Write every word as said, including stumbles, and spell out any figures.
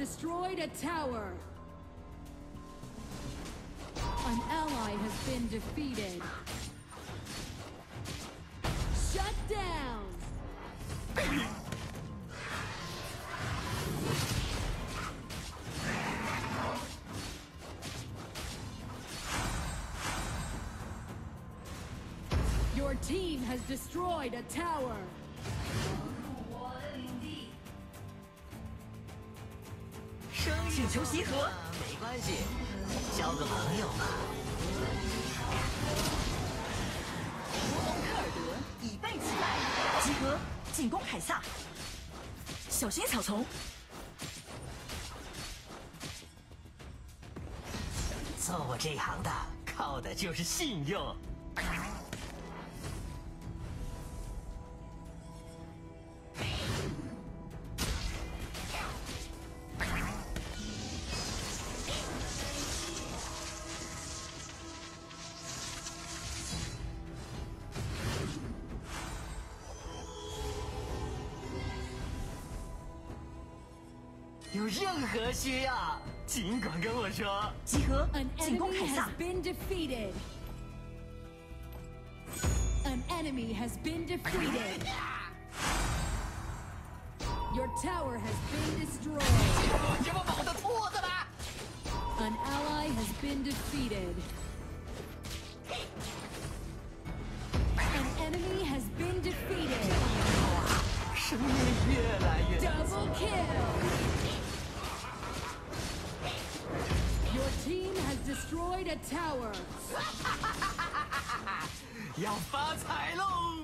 destroyed a tower. An ally has been defeated. Shut down. Your team has destroyed a tower. 请求集合。没关系，交个朋友嘛。 乌龙科尔德已被击败，集合进攻凯撒。小心草丛。 做我这行的，靠的就是信用。 有任何需要，尽管跟我说。 集合， An 进攻 enemy 凯撒 has。been defeated. An enemy has been defeated. Your tower has been destroyed. 这么猛的兔子吗？ An ally has been defeated. An enemy has been defeated. 声音越来越 Double kill. Your team has destroyed a tower. 要发财喽！